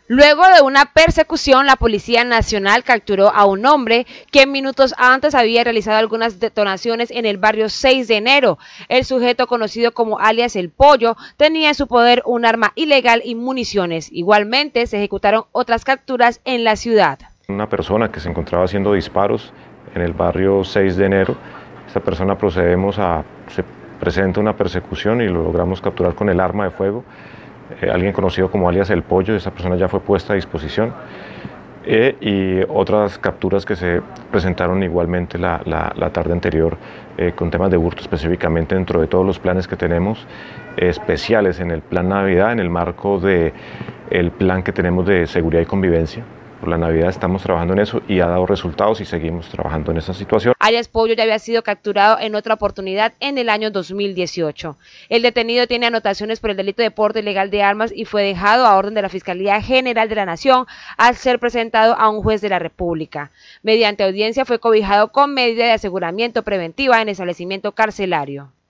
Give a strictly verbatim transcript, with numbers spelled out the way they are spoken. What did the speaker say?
Luego de una persecución, la Policía Nacional capturó a un hombre que minutos antes había realizado algunas detonaciones en el barrio seis de enero. El sujeto, conocido como alias El Pollo, tenía en su poder un arma ilegal y municiones. Igualmente, se ejecutaron otras capturas en la ciudad. Una persona que se encontraba haciendo disparos en el barrio seis de enero. Esta persona procedemos a... se presenta una persecución y lo logramos capturar con el arma de fuego. Eh, alguien conocido como alias El Pollo, esa persona ya fue puesta a disposición, eh, y otras capturas que se presentaron igualmente la, la, la tarde anterior eh, con temas de hurto, específicamente dentro de todos los planes que tenemos eh, especiales en el plan Navidad, en el marco del plan que tenemos de seguridad y convivencia. Por la Navidad estamos trabajando en eso y ha dado resultados y seguimos trabajando en esa situación. Alias Pollo ya había sido capturado en otra oportunidad en el año dos mil dieciocho. El detenido tiene anotaciones por el delito de porte ilegal de armas y fue dejado a orden de la Fiscalía General de la Nación al ser presentado a un juez de la República. Mediante audiencia fue cobijado con medida de aseguramiento preventiva en establecimiento carcelario.